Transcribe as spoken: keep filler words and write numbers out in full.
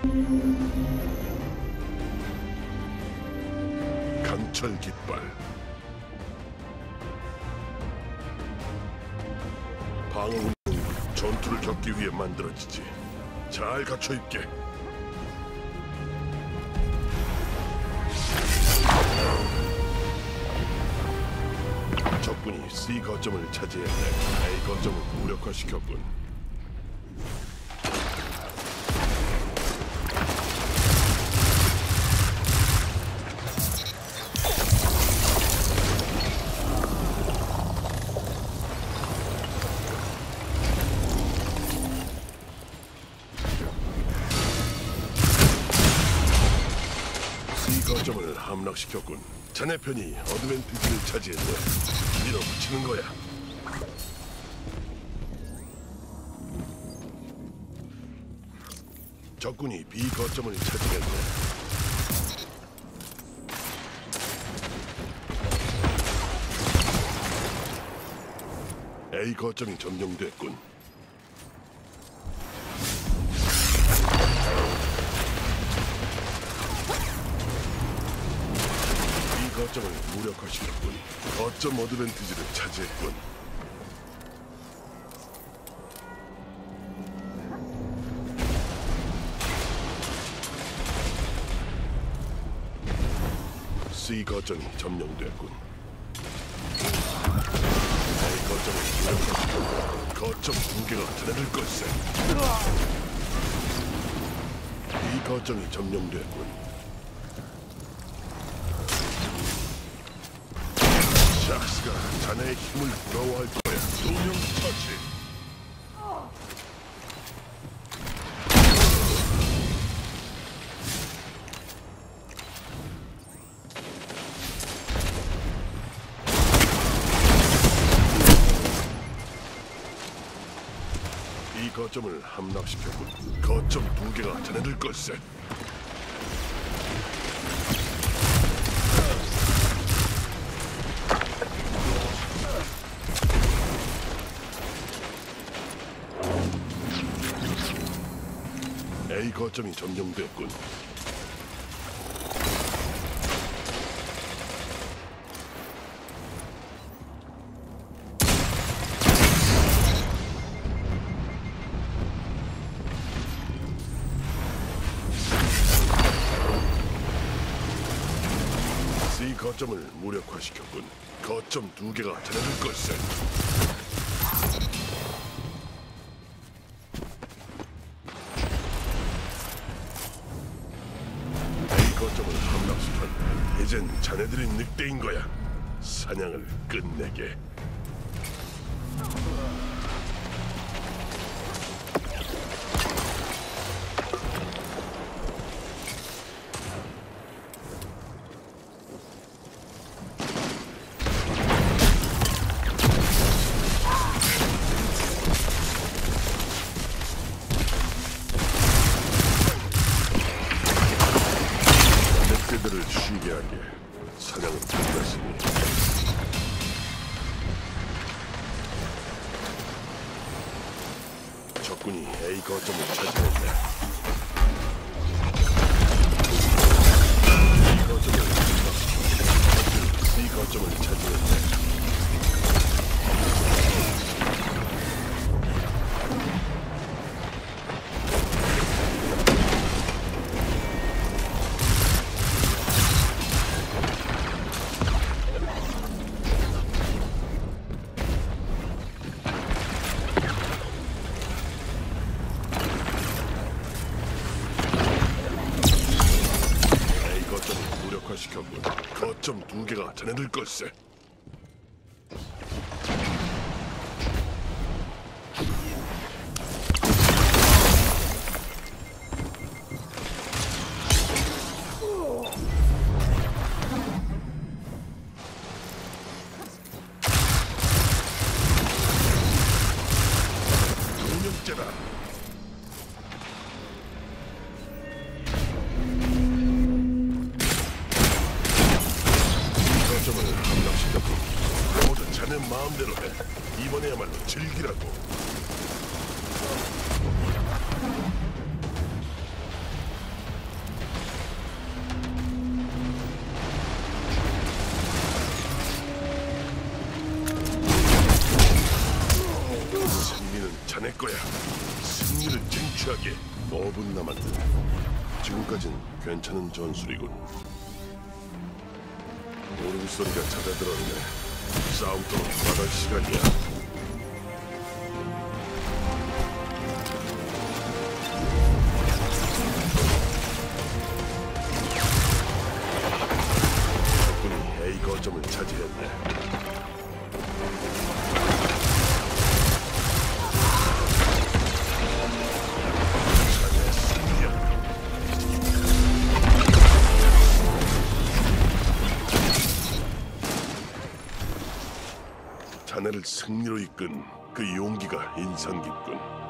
강철 깃발. 방어군은 전투를 겪기 위해 만들어지지. 잘 갖춰 입게. 적군이 C 거점을 차지했네. A 거점을 무력화시켰군. C 거점을 함락시켰군. 자네 편이 어드밴티지를 차지했네. 밀어붙이는 거야. 적군이 B 거점을 차지했네. A 거점이 점령됐군. 거점을 무력화시켰군. 거점 어드밴티지를 차지했군. C 거점이 점령됐군. A 거점을 무력화시켰군. 거점 두 개가 드러날 걸세. B 거점이 점령됐군. 샥스가 자네의 힘을 부러워할 거야. 소명 터치. 이 거점을 함락시켰군. 거점 두 개가 자네들 걸세. A 거점이 점령됐군. C 거점을 무력화시켰군. 거점 두 개가 자네들 걸세. 거점을 함락시켰네. 이젠 자네들이 늑대인 거야. 사냥을 끝내게. 그들을 쉬게 하게. 사냥은 끝났으니. 적군이 A 거점을 차지했네. B 거점을 함락시켰네. C 거점을 차지했네. 시켰군. 거점 두 개가 자네들 걸세. 두 명째다. 모두 자네 마음대로 해. 이번에야말로 즐기라고. 오 분 남았다. 지금까진 괜찮은 전술이군. 울음소리가 잦아들었네. 싸움터로 받을 시간이야. A 거점을 차지했네. 자네를 승리로 이끈 그 용기가 인상 깊군.